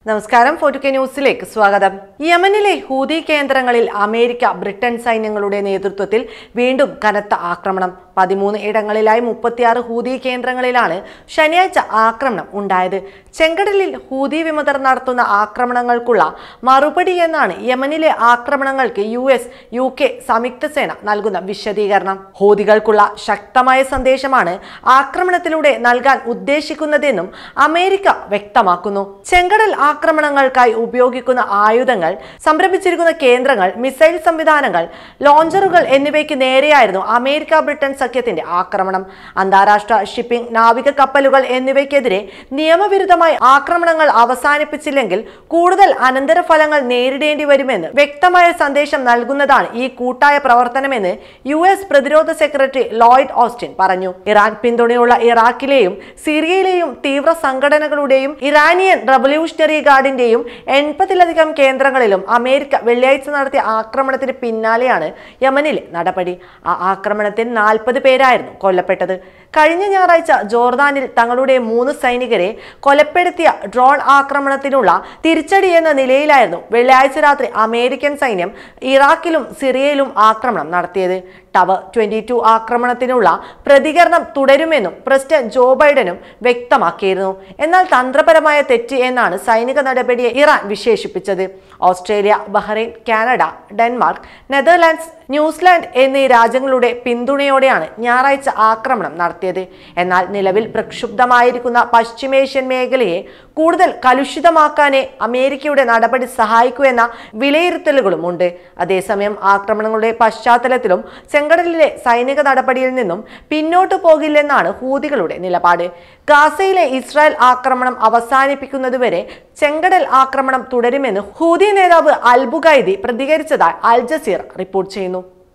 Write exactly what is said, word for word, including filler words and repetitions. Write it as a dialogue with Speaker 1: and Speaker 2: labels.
Speaker 1: നമസ്കാരം ഫോർട്ടു കെ ന്യൂസിലേക്ക് സ്വാഗതം. യമനിലെ ഹൂതി കേന്ദ്രങ്ങളിൽ അമേരിക്ക ബ്രിട്ടൻ സൈന്യങ്ങളുടെ നേതൃത്വത്തിൽ വീണ്ടും കനത്ത ആക്രമണം. പതിമൂന്ന് ഇടങ്ങളിലായി മുപ്പത്തിയാറ് ഹൂതി കേന്ദ്രങ്ങളിലാണ് ശനിയാഴ്ച ആക്രമണം ഉണ്ടായത്. ചെങ്കടലിൽ ഹൂതി വിമതർ നടത്തുന്ന ആക്രമണങ്ങൾക്കുള്ള മറുപടി എന്നാണ് യമനിലെ ആക്രമണങ്ങൾക്ക് യു എസ് യു കെ സംയുക്ത സേന നൽകുന്ന വിശദീകരണം. ഹൂതികൾക്കുള്ള ശക്തമായ സന്ദേശമാണ് ആക്രമണത്തിലൂടെ നൽകാൻ ഉദ്ദേശിക്കുന്നതെന്നും അമേരിക്ക വ്യക്തമാക്കുന്നു. ചെങ്കടൽ ആക്രമണങ്ങൾക്കായി ഉപയോഗിക്കുന്ന ആയുധങ്ങൾ, സംഭരിച്ചിരിക്കുന്ന കേന്ദ്രങ്ങൾ, മിസൈൽ സംവിധാനങ്ങൾ, ലോഞ്ചറുകൾ എന്നിവയ്ക്ക് നേരെയായിരുന്നു അമേരിക്ക ബ്രിട്ടൻ സഖ്യത്തിന്റെ ആക്രമണം. അന്താരാഷ്ട്ര ഷിപ്പിംഗ്, നാവിക കപ്പലുകൾ എന്നിവയ്ക്കെതിരെ നിയമവിരുദ്ധമായി ആക്രമണങ്ങൾ അവസാനിപ്പിച്ചില്ലെങ്കിൽ കൂടുതൽ അനന്തരഫലങ്ങൾ നേരിടേണ്ടി വരുമെന്ന് വ്യക്തമായ സന്ദേശം നൽകുന്നതാണ് ഈ കൂട്ടായ പ്രവർത്തനമെന്ന് യു എസ് പ്രതിരോധ സെക്രട്ടറി ലോയിഡ് ഓസ്റ്റിൻ പറഞ്ഞു. ഇറാൻ പിന്തുണയുള്ള ഇറാഖിലെയും സിറിയയിലെയും തീവ്ര സംഘടനകളുടെയും ഇറാനിയൻ റവല്യൂഷണറി ഗാർഡിന്റെയും എൺപതിലധികം കേന്ദ്രങ്ങളിലും അമേരിക്ക വെള്ളിയാഴ്ച നടത്തിയ ആക്രമണത്തിന് പിന്നാലെയാണ് യമനിലെ നടപടി. ആ ആക്രമണത്തിൽ നാൽപ്പത് പേരായിരുന്നു കൊല്ലപ്പെട്ടത്. കഴിഞ്ഞ ഞായറാഴ്ച ജോർദാനിൽ തങ്ങളുടെ മൂന്ന് സൈനികരെ കൊലപ്പെടുത്തിയ ഡ്രോൺ ആക്രമണത്തിനുള്ള തിരിച്ചടി എന്ന നിലയിലായിരുന്നു വെള്ളിയാഴ്ച രാത്രി അമേരിക്കൻ സൈന്യം ഇറാഖിലും സിറിയയിലും ആക്രമണം നടത്തിയത്. ടവർ ട്വന്റി ടു ആക്രമണത്തിനുള്ള പ്രതികരണം തുടരുമെന്നും പ്രസിഡന്റ് ജോ ബൈഡനും വ്യക്തമാക്കിയിരുന്നു. എന്നാൽ തന്ത്രപരമായ തെറ്റ് എന്നാണ് സൈനിക നടപടിയെ ഇറാൻ വിശേഷിപ്പിച്ചത്. Australia, Bahrain, Canada, Denmark, Netherlands, New Zealand എന്നീ രാജ്യങ്ങളുടെ പിന്തുണയോടെയാണ് ഞായറാഴ്ച ആക്രമണം നടത്തിയത്. എന്നാൽ നിലവിൽ പ്രക്ഷുബ്ധമായിരിക്കുന്ന പശ്ചിമേഷ്യൻ മേഖലയെ കൂടുതൽ കലുഷിതമാക്കാനേ അമേരിക്കയുടെ നടപടി സഹായിക്കൂ എന്ന വിലയിരുത്തലുകളുമുണ്ട്. അതേസമയം ആക്രമണങ്ങളുടെ പശ്ചാത്തലത്തിലും ചെങ്കടലിലെ സൈനിക നടപടിയിൽ നിന്നും പിന്നോട്ടു പോകില്ലെന്നാണ് ഹൂതികളുടെ നിലപാട്. ഗാസയിലെ ഇസ്രായേൽ ആക്രമണം അവസാനിപ്പിക്കുന്നതുവരെ ചെങ്കടൽ ആക്രമണം തുടരുമെന്ന് ഹൂതി നേതാവ് അൽ ബുഗൈദി പ്രതികരിച്ചതായി അൽ ജസീറ റിപ്പോർട്ട് ചെയ്യുന്നു.